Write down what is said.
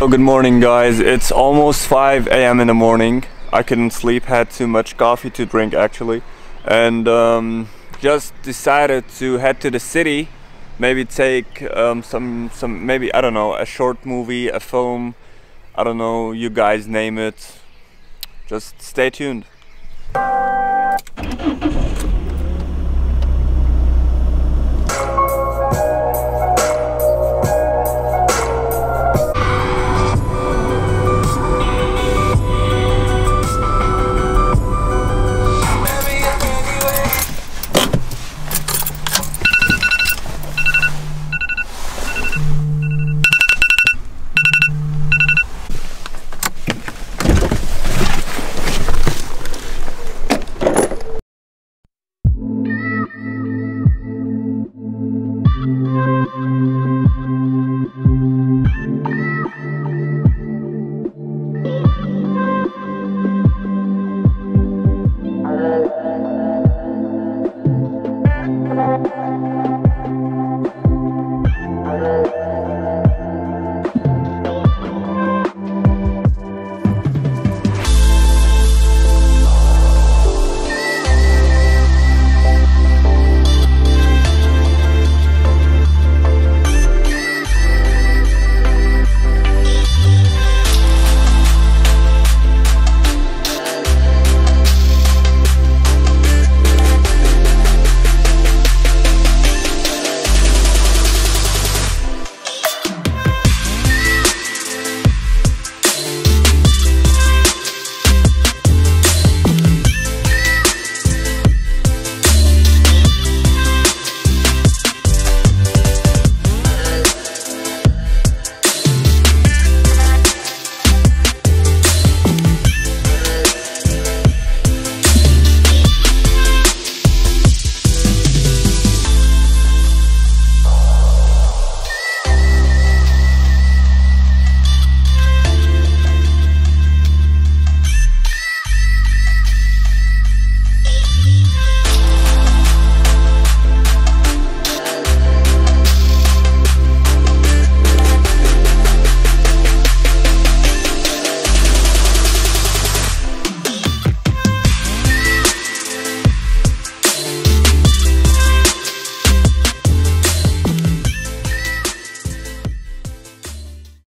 Good morning guys, it's almost 5 a.m. in the morning. I couldn't sleep, had too much coffee to drink actually, and just decided to head to the city, maybe take some maybe, I don't know, a short movie, a film, I don't know, you guys name it. Just stay tuned.